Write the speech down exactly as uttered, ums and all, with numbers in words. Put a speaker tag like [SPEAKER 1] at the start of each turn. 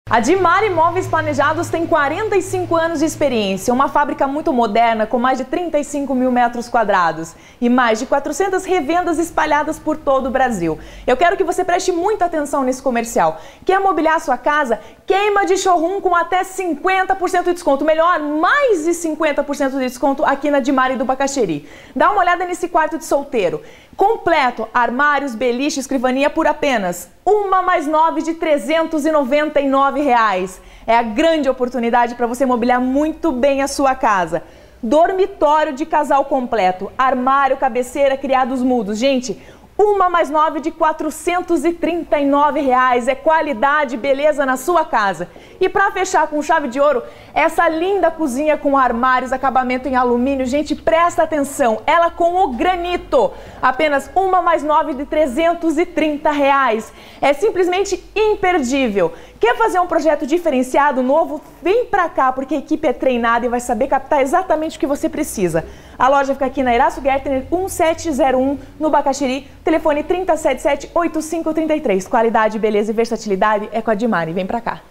[SPEAKER 1] A Dimari Móveis Planejados tem quarenta e cinco anos de experiência, uma fábrica muito moderna com mais de trinta e cinco mil metros quadrados e mais de quatrocentas revendas espalhadas por todo o Brasil. Eu quero que você preste muita atenção nesse comercial. Quer mobiliar sua casa? Queima de showroom com até cinquenta por cento de desconto. Melhor, mais de cinquenta por cento de desconto aqui na Dimari do Bacaxeri. Dá uma olhada nesse quarto de solteiro. Completo, armários, beliche, escrivaninha por apenas uma mais nove de trezentos e noventa e nove reais. É a grande oportunidade para você mobiliar muito bem a sua casa. Dormitório de casal completo, armário, cabeceira, criados mudos. Gente, uma mais nove de quatrocentos e trinta e nove reais. É qualidade e beleza na sua casa. E para fechar com chave de ouro, essa linda cozinha com armários, acabamento em alumínio. Gente, presta atenção, ela com o granito. Apenas uma mais nove de trezentos e trinta reais. É simplesmente imperdível. Quer fazer um projeto diferenciado, novo? Vem pra cá, porque a equipe é treinada e vai saber captar exatamente o que você precisa. A loja fica aqui na Erasto Gertner um sete zero um, no Bacaxeri. Telefone trinta e sete sete, oitenta e cinco trinta e três. Qualidade, beleza e versatilidade é com a Dimari. Vem pra cá.